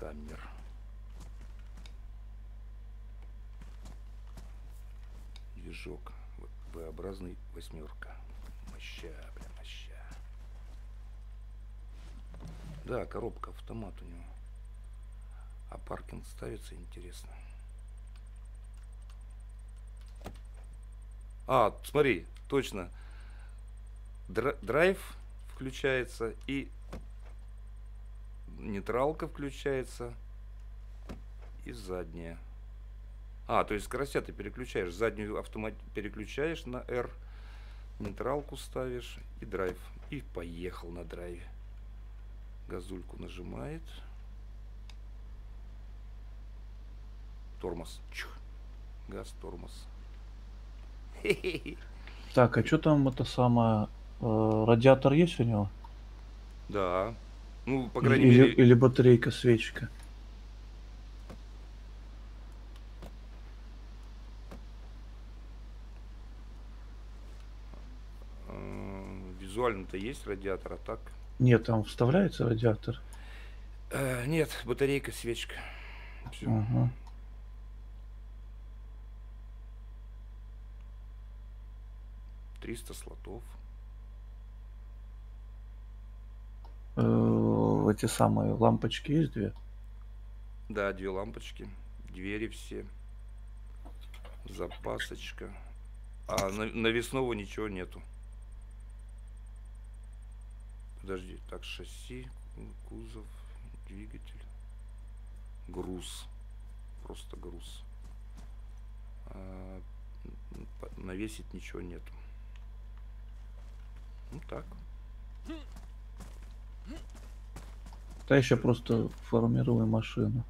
Хаммер. Движок V-образный, восьмерка. Моща, бля, моща. Да, коробка, автомат у него. А паркинг ставится, интересно. А, смотри, точно. Драйв включается и нейтралка включается и задняя. А, то есть скоростя ты переключаешь. Заднюю автомат переключаешь на R, нейтралку ставишь и драйв. И поехал на драйве. Газульку нажимает. Тормоз. Чух. Газ, тормоз. Так, а что там это самое? Радиатор есть у него? Да. Ну, по Или, крайней или, мере... или батарейка, свечка? Визуально-то есть радиатор, а так... Нет, там вставляется радиатор. Нет, батарейка, свечка. Все. Ага. $300 слотов. Эти самые лампочки есть две? Да, 2 лампочки. Двери все. Запасочка. А навесного ничего нету. Подожди, так, шасси, кузов, двигатель. Груз. Просто груз. Навесить ничего нету. Ну так. Да еще просто формирую машину.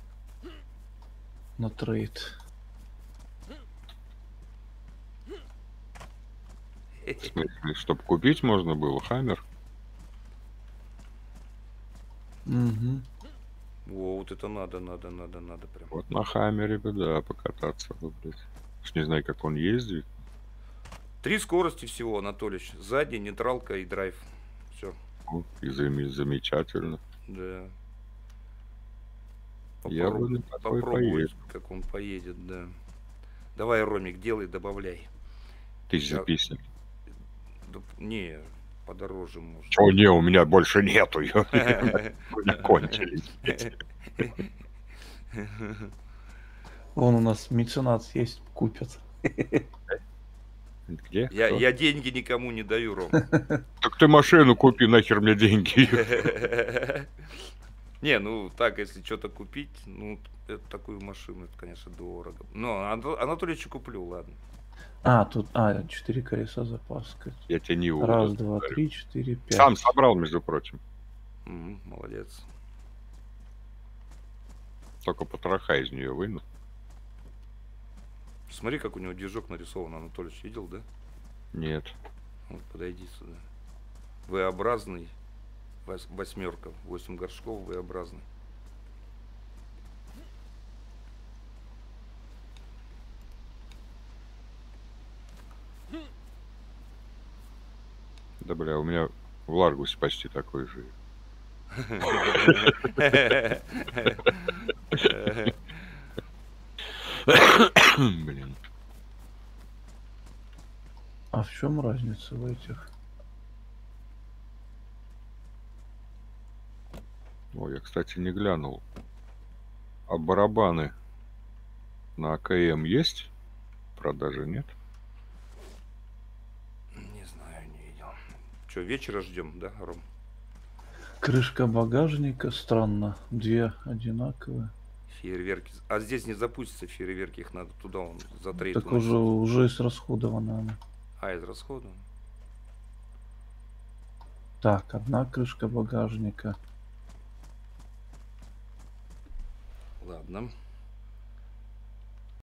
На трейд. В смысле, чтобы купить можно было Хаммер? Угу. Во, вот это надо прям. Вот на Хаммере бы, да, покататься бы, блядь. Уж не знаю, как он ездит. 3 скорости всего, Анатольевич. Задняя, нейтралка и драйв. Все. Ну, и замечательно. Да. Я бы на такой Попробовать, поеду. как он поедет, да. Давай, Ромик, делай, добавляй. 1050. Не, подороже может. Чего не, у меня больше нету. Они кончились. Вон у нас меценат есть, купят. Где? Я деньги никому не даю, Ром. Так ты машину купи, нахер мне деньги. Не, ну так, если что-то купить, ну, такую машину, это, конечно, дорого. Но Анатольевичу куплю, ладно. А, тут, 4 колеса запаска. Я тебе не Раз, два, три, 4, 5. Сам собрал, между прочим. Молодец. Только потроха из нее вынул. Смотри, как у него движок нарисован, Анатольевич, видел, да? Нет. Вот, подойди сюда. V-образный, восьмерка, 8 горшков, V-образный. Да, бля, у меня в Ларгусе почти такой же. Блин. А в чем разница в этих? Ой, я, кстати, не глянул. А барабаны на АКМ есть? Продажи нет? Не знаю, не видел. Че, вечера ждем, да, Ром? Крышка багажника, странно, две одинаковые. Фейерверки. А здесь не запустится фейерверки, их надо туда, он за трейд Так уносить. уже израсходована она. Израсходован. Так, одна крышка багажника. Ладно.